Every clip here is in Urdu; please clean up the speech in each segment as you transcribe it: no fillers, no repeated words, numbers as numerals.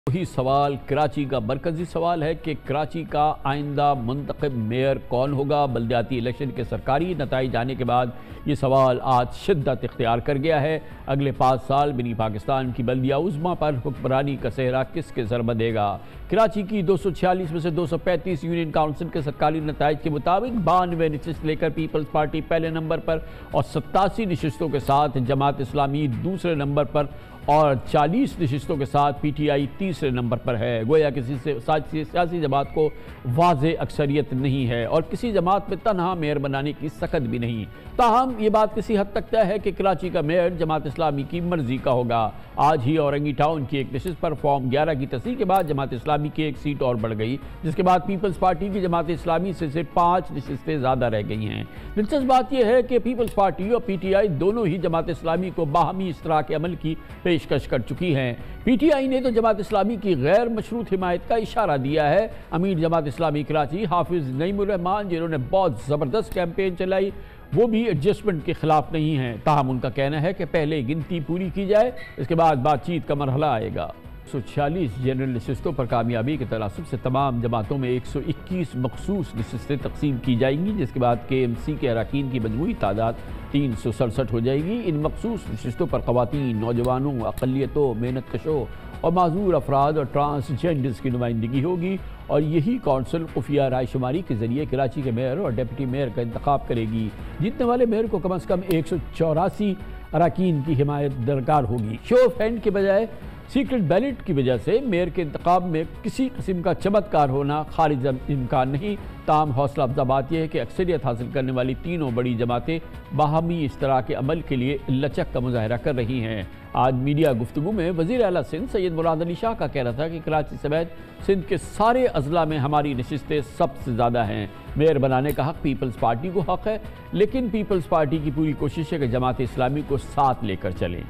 वही सवाल कराची का मरकजी सवाल है कि कराची का आइंदा मुंतखब मेयर कौन होगा। बल्दियाती इलेक्शन के सरकारी नताइज आने के बाद ये सवाल आज शिद्दत इख्तियार कर गया है। अगले 5 साल मिनी पाकिस्तान की बल्दिया उज़्मा पर हुक्मरानी का सेहरा किसके सर बंधेगा। कराची की 246 में से 235 यूनियन काउंसिल के सरकारी नताइज के मुताबिक 92 नशिस्त लेकर पीपल्स पार्टी पहले नंबर पर और 87 नशिस्तों के साथ जमात इस्लामी दूसरे नंबर पर और 40 नशिस्तों के साथ पीटीआई तीसरे नंबर पर है। गोया किसी सियासी जमात को वाज़े अक्सरियत नहीं है और किसी जमात में तनहा मेयर बनाने की सख्त भी नहीं। ताहम ये बात किसी हद तक तय है कि कराची का मेयर जमात इस्लामी की मर्जी का होगा। आज ही औरंगी टाउन की एक नशिस्त पर फॉर्म 11 की तस्दीक के बाद जमात इस्लामी की एक सीट और बढ़ गई, जिसके बाद पीपल्स पार्टी की जमात इस्लामी से सिर्फ 5 नशिस्तें ज़्यादा रह गई हैं। दिलचस्प बात यह है कि पीपल्स पार्टी और पीटीआई दोनों ही जमात इस्लामी को बाहमी इश्तराक के अमल की पेशकश कर चुकी हैं। पीटीआई ने तो जमात इस्लामी की गैर मशरूत हिमायत का इशारा दिया है। अमीर जमात इस्लामी कराची हाफिज नईमुर रहमान, जिन्होंने बहुत ज़बरदस्त कैंपेन चलाई, वो भी एडजस्टमेंट के खिलाफ नहीं हैं। ताहम उनका कहना है कि पहले गिनती पूरी की जाए, इसके बाद बातचीत का मरहला आएगा। 146 जनरल नशिस्तों पर कामयाबी के तनासब से तमाम जमातों में 121 मखसूस नशिस्तें तकसीम की जाएंगी, जिसके बाद KMC के अरकान की मजमूई तादाद 367 हो जाएगी। इन मखसूस नशिस्तों पर ख़वातीन, नौजवानों, अक़लियतों, मेहनत कशों और माजूर अफराद और ट्रांसजेंडर्स की नुमाइंदगी होगी और यही कौंसिल खुफिया राय शुमारी के ज़रिए कराची के मेयर और डिप्टी मेयर का इंतखाब करेगी। जीतने वाले मेयर को कम अज़ कम 184 अरकान की हिमायत दरकार होगी। शो ऑफ हैंड के बजाय सीक्रेट बैलेट की वजह से मेयर के इंतखाब में किसी किस्म का चमत्कार होना खारिज इम्कान नहीं। ताम हौसला अफजा बात यह है कि अक्सरियत हासिल करने वाली तीनों बड़ी जमातें बाहमी इश्तराक के अमल के लिए लचक का मुजाहरा कर रही हैं। आज मीडिया गुफ्तगू में वज़ीर आला सिंध सैयद मुराद अली शाह का कहना था कि कराची समेत सिंध के सारे अजला में हमारी नशिस्तें सबसे ज़्यादा हैं। मेयर बनाने का हक़ पीपल्स पार्टी को हक़ है, लेकिन पीपल्स पार्टी की पूरी कोशिश है कि जमात इस्लामी को साथ लेकर चलें।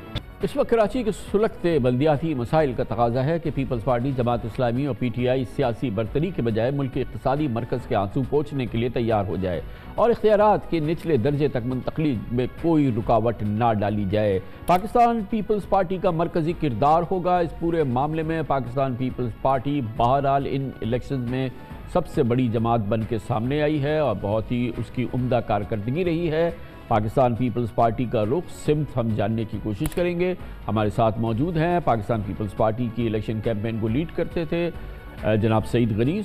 इस वक्त कराची के सुलगते बल्दियाती मसाइल का तकाजा है कि पीपल्स पार्टी, जमात इस्लामी और पीटीआई सियासी बरतरी के बजाय मुल्क के इक़्तिसादी मरकज़ के आंसू पोंछने के लिए तैयार हो जाए और इख्तियारात के निचले दर्जे तक मुंतकली में कोई रुकावट ना डाली जाए। पाकिस्तान पीपल्स पार्टी का मरकज़ी किरदार होगा इस पूरे मामले में। पाकिस्तान पीपल्स पार्टी बहरहाल इन इलेक्शन में सबसे बड़ी जमात बन के सामने आई है और बहुत ही उसकी उम्दा कारकर्दगी रही है। पाकिस्तान पीपल्स पार्टी का रुख सिमत हम जानने की कोशिश करेंगे। हमारे साथ मौजूद हैं पाकिस्तान पीपल्स पार्टी की इलेक्शन कैंपेन को लीड करते थे जनाब सईद गनी,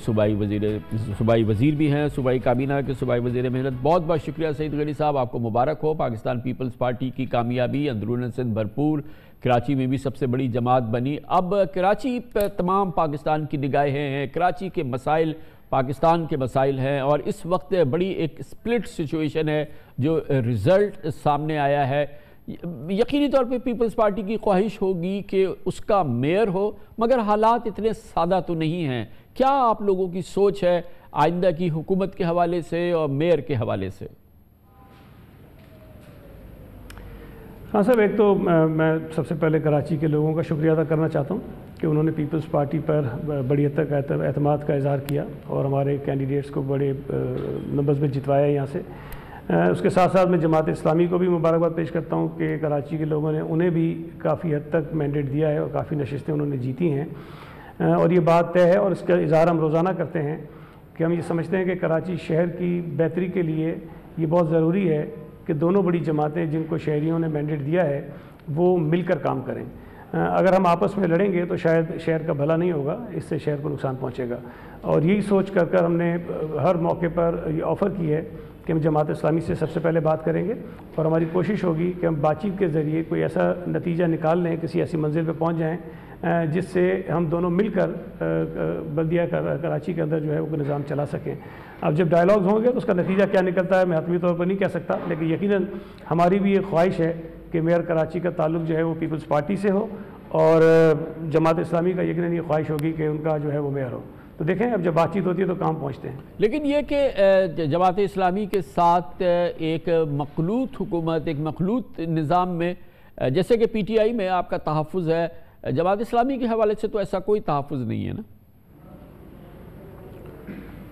सूबाई वज़ीर भी हैं, सूबाई काबीना के सूबाई वज़ीर मेहनत। बहुत बहुत शुक्रिया सईद गनी साहब, आपको मुबारक हो। पाकिस्तान पीपल्स पार्टी की कामयाबी अंदरून सिंध भरपूर, कराची में भी सबसे बड़ी जमात बनी। अब कराची पर तमाम पाकिस्तान की निगाहें हैं। कराची के मसाइल पाकिस्तान के मसाइल हैं और इस वक्त बड़ी एक स्प्लिट सिचुएशन है जो रिज़ल्ट सामने आया है। यकीनी तौर पे पीपल्स पार्टी की ख्वाहिश होगी कि उसका मेयर हो, मगर हालात इतने सादा तो नहीं हैं। क्या आप लोगों की सोच है आइंदा की हुकूमत के हवाले से और मेयर के हवाले से? हाँ साहब, एक तो मैं सबसे पहले कराची के लोगों का शुक्रिया अदा करना चाहता हूँ कि उन्होंने पीपल्स पार्टी पर बड़ी हद तक एतमाद का इज़हार किया और हमारे कैंडिडेट्स को बड़े नंबर्स में जितवाया यहाँ से। उसके साथ साथ मैं जमात इस्लामी को भी मुबारकबाद पेश करता हूँ कि कराची के लोगों ने उन्हें भी काफ़ी हद तक मैंडेट दिया है और काफ़ी नशिस्तें उन्होंने जीती हैं और ये बात तय है और इसका इज़हार हम रोज़ाना करते हैं कि हम ये समझते हैं कि कराची शहर की बेहतरी के लिए ये बहुत ज़रूरी है कि दोनों बड़ी जमातें जिनको शहरियों ने मैंडेट दिया है वो मिलकर काम करें। अगर हम आपस में लड़ेंगे तो शायद शहर का भला नहीं होगा, इससे शहर को नुकसान पहुंचेगा। और यही सोच कर हमने हर मौके पर ये ऑफ़र की है कि हम जमात इस्लामी से सबसे पहले बात करेंगे और हमारी कोशिश होगी कि हम बातचीत के ज़रिए कोई ऐसा नतीजा निकाल लें, किसी ऐसी मंजिल पर पहुँच जाएँ जिससे हम दोनों मिलकर बल्दिया कराची के अंदर जो है वो निज़ाम चला सकें। अब जब डायलॉग्स होंगे तो उसका नतीजा क्या निकलता है मैं हतमी तौर पर नहीं कह सकता, लेकिन यकीनन हमारी भी ये ख्वाहिश है कि मेयर कराची का ताल्लुक़ जो है वो पीपल्स पार्टी से हो और जमात इस्लामी का यकीनन ये ख्वाहिश होगी कि उनका जो है वो मेयर हो। तो देखें अब जब बातचीत होती है तो काम पहुँचते हैं। लेकिन ये कि जमात इस्लामी के साथ एक मखलूत हुकूमत, एक मखलूत निज़ाम में जैसे कि पीटीआई में आपका तहफ़्फ़ुज़ है, जमात इस्लामी के हवाले से तो ऐसा कोई तहफ़्फ़ुज़ नहीं है ना?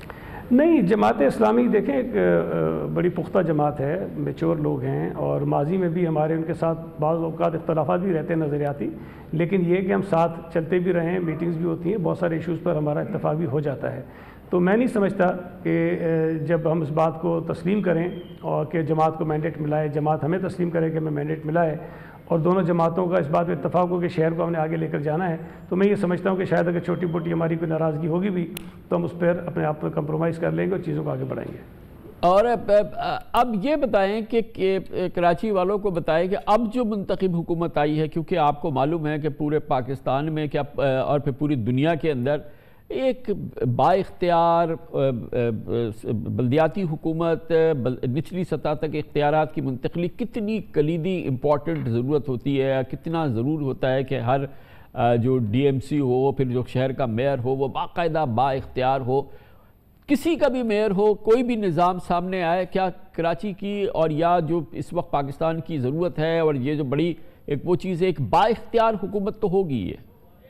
نہیں، جماعت اسلامی دیکھیں ایک بڑی پختہ جماعت ہے، میچور لوگ ہیں، اور ماضی میں بھی ہمارے ان کے ساتھ بعض اوقات اختلافات بھی رہتے ہیں نظریاتی، لیکن یہ کہ ہم ساتھ چلتے بھی رہیں، میٹنگز بھی ہوتی ہیں، بہت سارے ایشوز پر ہمارا اتفاق بھی ہو جاتا ہے۔ تو میں نہیں سمجھتا کہ جب ہم اس بات کو تسلیم کریں اور کہ جماعت کو مینڈیٹ ملا ہے، جماعت ہمیں تسلیم کرے کہ ہمیں مینڈیٹ ملا ہے، اور دونوں جماعتوں کا اس بات پہ اتفاق ہو کہ شہر کو ہم نے آگے لے کر جانا ہے، تو میں یہ سمجھتا ہوں کہ شاید اگر چھوٹی موٹی ہماری کوئی ناراضگی ہوگی بھی تو ہم اس پر اپنے آپ پر کمپرومائز کر لیں گے اور چیزوں کو آگے بڑھائیں گے۔ اور اب یہ بتائیں کہ کراچی والوں کو بتائیں کہ اب جو منتخب حکومت آئی ہے، کیونکہ آپ کو معلوم ہے کہ پورے پاکستان میں کیا اور پھر پوری دنیا کے اندر ایک با اختیار بلدیاتی حکومت نچلی سطح تک اختیارات کی منتقلی کتنی کلیدی امپورٹنٹ ضرورت ہوتی ہے، کتنا ضرور ہوتا ہے کہ ہر جو ڈی ایم سی ہو، پھر جو شہر کا میئر ہو، وہ باقاعدہ با اختیار ہو، کسی کا بھی میئر ہو، کوئی بھی نظام سامنے آئے۔ کیا کراچی کی اور یا جو اس وقت پاکستان کی ضرورت ہے اور یہ جو بڑی ایک وہ چیز ہے، ایک با اختیار حکومت تو ہوگی ہے؟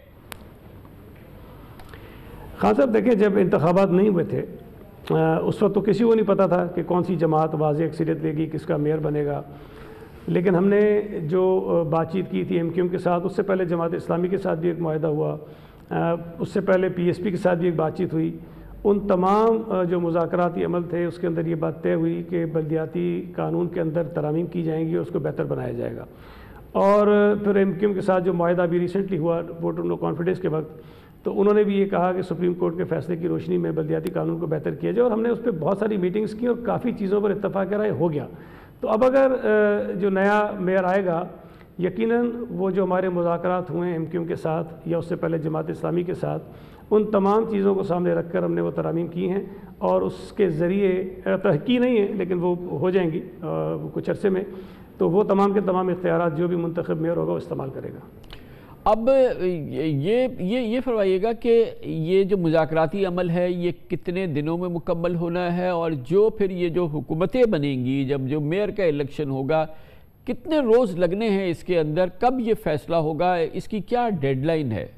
خان صاحب دیکھیں، جب انتخابات نہیں ہوئے تھے اس وقت تو کسی کو نہیں پتا تھا کہ کون سی جماعت واضح اکثریت لے گی، کس کا میئر بنے گا، لیکن ہم نے جو بات چیت کی تھی ایم کیو ایم کے ساتھ، اس سے پہلے جماعت اسلامی کے ساتھ بھی ایک معاہدہ ہوا، اس سے پہلے پی ایس پی کے ساتھ بھی ایک بات چیت ہوئی، ان تمام جو مذاکراتی عمل تھے اس کے اندر یہ بات طے ہوئی کہ بلدیاتی قانون کے اندر ترامیم کی جائیں گی اور اس کو بہتر بنایا جائے گا۔ اور پھر ایم کیو ایم کے ساتھ جو معاہدہ ابھی ریسنٹلی ہوا ووٹ آف نو کانفیڈنس کے وقت، تو انہوں نے بھی یہ کہا کہ سپریم کورٹ کے فیصلے کی روشنی میں بلدیاتی قانون کو بہتر کیا جائے، اور ہم نے اس پہ بہت ساری میٹنگز کی اور کافی چیزوں پر اتفاق رائے ہو گیا۔ تو اب اگر جو نیا میئر آئے گا، یقیناً وہ جو ہمارے مذاکرات ہوئے ہیں ایم کیو ایم کے ساتھ یا اس سے پہلے جماعت اسلامی کے ساتھ، ان تمام چیزوں کو سامنے رکھ کر ہم نے وہ ترامیم کی ہیں، اور اس کے ذریعے تحقیق نہیں ہے لیکن وہ ہو جائیں گی کچھ عرصے میں، تو وہ تمام کے تمام اختیارات جو بھی منتخب میئر ہوگا وہ استعمال کرے گا۔ اب یہ فرمائیے گا کہ یہ جو مذاکراتی عمل ہے یہ کتنے دنوں میں مکمل ہونا ہے، اور جو پھر یہ جو حکومتیں بنیں گی، جب جو میئر کا الیکشن ہوگا، کتنے روز لگنے ہیں اس کے اندر، کب یہ فیصلہ ہوگا، اس کی کیا ڈیڈ لائن ہے؟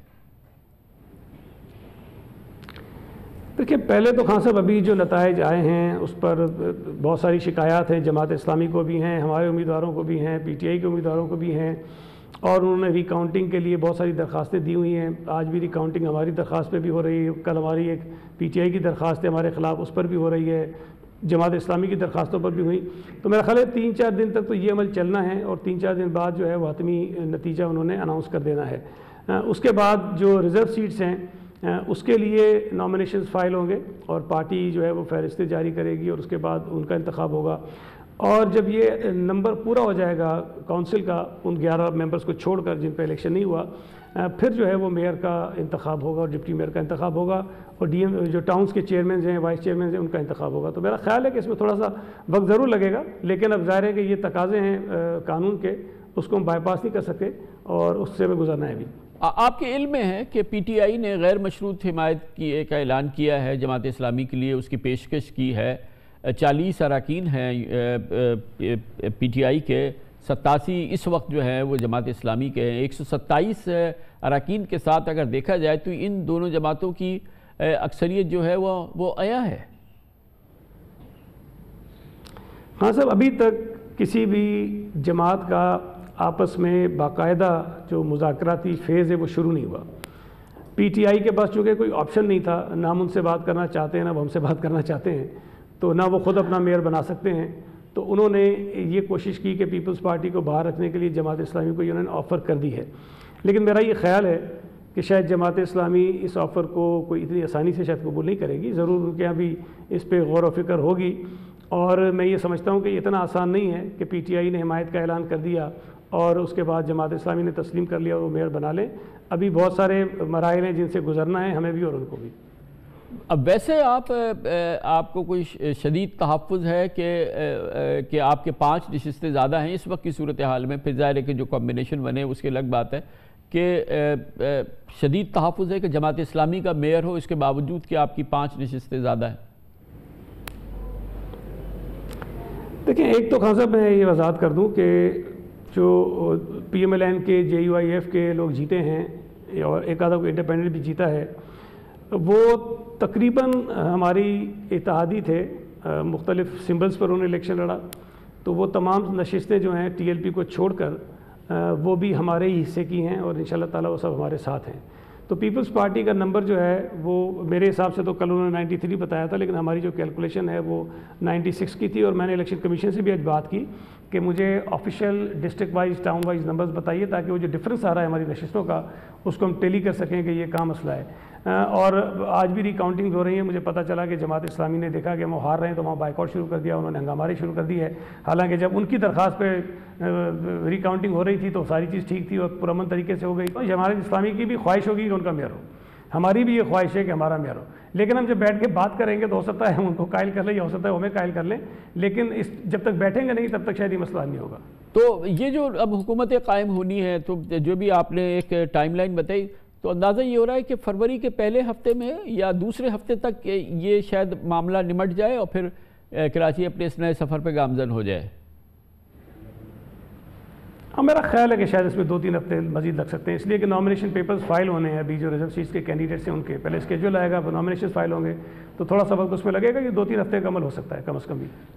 دیکھیں، پہلے تو خان صاحب ابھی جو نتائج آئے ہیں اس پر بہت ساری شکایات ہیں، جماعت اسلامی کو بھی ہیں، ہمارے امیدواروں کو بھی ہیں، پی ٹی آئی کے امیدواروں کو بھی ہیں، اور انہوں نے ریکاؤنٹنگ کے لیے بہت ساری درخواستیں دی ہوئی ہیں۔ آج بھی ریکاؤنٹنگ ہماری درخواست پہ بھی ہو رہی ہے، کل ہماری ایک پی ٹی آئی کی درخواست ہے ہمارے خلاف، اس پر بھی ہو رہی ہے، جماعت اسلامی کی درخواستوں پر بھی ہوئی۔ تو میرا خیال ہے 3-4 دن تک تو یہ عمل چلنا ہے، اور 3-4 دن بعد جو ہے وہ حتمی نتیجہ انہوں نے اناؤنس کر دینا ہے۔ اس کے بعد جو ریزرو سیٹس ہیں اس کے لیے نامینیشنز فائل ہوں گے، اور پارٹی جو ہے وہ فہرستیں جاری کرے گی، اور اس کے بعد ان کا انتخاب ہوگا، اور جب یہ نمبر پورا ہو جائے گا کونسل کا ان 11 ممبرز کو چھوڑ کر جن پہ الیکشن نہیں ہوا، پھر جو ہے وہ میئر کا انتخاب ہوگا اور ڈپٹی میئر کا انتخاب ہوگا، اور ڈی ایم جو ٹاؤنز کے چیئرمینز ہیں، وائس چیئرمینز ہیں، ان کا انتخاب ہوگا۔ تو میرا خیال ہے کہ اس میں تھوڑا سا وقت ضرور لگے گا، لیکن اب ظاہر ہے کہ یہ تقاضے ہیں قانون کے، اس کو ہم بائی پاس نہیں کر سکتے، اور اس سے بھی گزرنا ہے بھی۔ آپ کے علم میں ہے کہ پی ٹی آئی نے غیر مشروط حمایت کی ایک اعلان کیا ہے جماعت اسلامی کے لیے، اس کی پیشکش کی ہے، 40 اراکین ہیں پی ٹی آئی کے، 87 اس وقت جو ہیں وہ جماعت اسلامی کے ہیں، 127 اراکین کے ساتھ اگر دیکھا جائے تو ان دونوں جماعتوں کی اکثریت جو ہے وہ عیا ہے۔ ہاں صاحب، ابھی تک کسی بھی جماعت کا آپس میں باقاعدہ جو مذاکراتی فیز ہے وہ شروع نہیں ہوا۔ پی ٹی آئی کے پاس چونکہ کوئی آپشن نہیں تھا، نہ ہم ان سے بات کرنا چاہتے ہیں، نہ وہ ہم سے بات کرنا چاہتے ہیں، تو نہ وہ خود اپنا میئر بنا سکتے ہیں، تو انہوں نے یہ کوشش کی کہ پیپلز پارٹی کو باہر رکھنے کے لیے جماعت اسلامی کو انہوں نے آفر کر دی ہے۔ لیکن میرا یہ خیال ہے کہ شاید جماعت اسلامی اس آفر کو کوئی اتنی آسانی سے شاید قبول نہیں کرے گی، ضرور ان کے یہاں بھی اس پہ غور و فکر ہوگی، اور میں یہ سمجھتا ہوں کہ یہ اتنا آسان نہیں ہے کہ پی ٹی آئی نے حمایت کا اعلان کر دیا اور اس کے بعد جماعت اسلامی نے تسلیم کر لیا اور وہ میئر بنا لیں۔ ابھی بہت سارے مراحل ہیں جن سے گزرنا ہے ہمیں بھی اور ان کو بھی۔ اب ویسے آپ کو کوئی شدید تحفظ ہے کہ آپ کے 5 نشستیں زیادہ ہیں اس وقت کی صورتحال میں، پھر ظاہر ہے کہ جو کمبینیشن بنے اس کی الگ بات ہے، کہ شدید تحفظ ہے کہ جماعت اسلامی کا میئر ہو اس کے باوجود کہ آپ کی 5 نشستیں زیادہ ہیں؟ دیکھیں، ایک تو خان صاحب میں یہ وضاحت کر دوں کہ جو پی ایم ایل این کے، جے یو آئی ایف کے لوگ جیتے ہیں، اور ایک آدھا کو انڈیپینڈنٹ بھی جیتا ہے، وہ تقریباً ہماری اتحادی تھے، مختلف سمبلز پر انہوں نے الیکشن لڑا، تو وہ تمام نشستیں جو ہیں ٹی ایل پی کو چھوڑ کر وہ بھی ہمارے ہی حصے کی ہیں، اور انشاءاللہ تعالیٰ وہ سب ہمارے ساتھ ہیں۔ تو پیپلز پارٹی کا نمبر جو ہے وہ میرے حساب سے تو کل انہوں نے 93 بتایا تھا، لیکن ہماری جو کیلکولیشن ہے وہ 96 کی تھی، اور میں نے الیکشن کمیشن سے بھی آج بات کی کہ مجھے official district wise town wise numbers بتائیے، تاکہ وہ جو ڈفرینس آ رہا ہے ہماری نشستوں کا اس کو ہم ٹیلی کر سکیں کہ یہ کہاں مسئلہ ہے۔ اور آج بھی ریکاؤنٹنگ ہو رہی ہے، مجھے پتہ چلا کہ جماعت اسلامی نے دیکھا کہ ہم ہار رہے ہیں تو وہاں بائیکاٹ شروع کر دیا، انہوں نے ہنگاماری شروع کر دی ہے، حالانکہ جب ان کی درخواست پہ ریکاؤنٹنگ ہو رہی تھی تو ساری چیز ٹھیک تھی اور پرامن طریقے سے ہو گئی۔ جماعت اسلامی کی بھی خواہش ہوگی کہ ان کا میئر ہو، ہماری بھی یہ خواہش ہے کہ ہمارا میئر ہو، لیکن ہم جب بیٹھ کے بات کریں گے تو ہو سکتا ہے ہم ان کو قائل کر لیں یا ہو سکتا ہے وہ ہمیں قائل کر لیں، لیکن جب تک بیٹھیں گے نہیں تب تک شاید یہ مسئلہ نہیں ہوگا۔ تو یہ جو اب حکومت قائم ہونی ہے، تو جو بھی آپ نے ایک ٹائم لائن بتائی، تو اندازہ یہ ہو رہا ہے کہ فروری کے پہلے ہفتے میں یا دوسرے ہفتے تک یہ شاید معاملہ نمٹ جائے اور پھر کراچی اپنے اس نئے سفر پہ گامزن ہو جائے۔ ہاں، میرا خیال ہے کہ شاید اس میں 2-3 ہفتے مزید لگ سکتے ہیں، اس لیے کہ نامینیشن پیپرز فائل ہونے ہیں، ابھی جو ریزرو سیٹس کے کینڈیڈیٹس ہیں ان کے پہلے اسکیجول آئے گا، نامینیشن فائل ہوں گے، تو تھوڑا سا وقت اس میں لگے گا، یہ 2-3 ہفتے کا عمل ہو سکتا ہے کم از کم بھی۔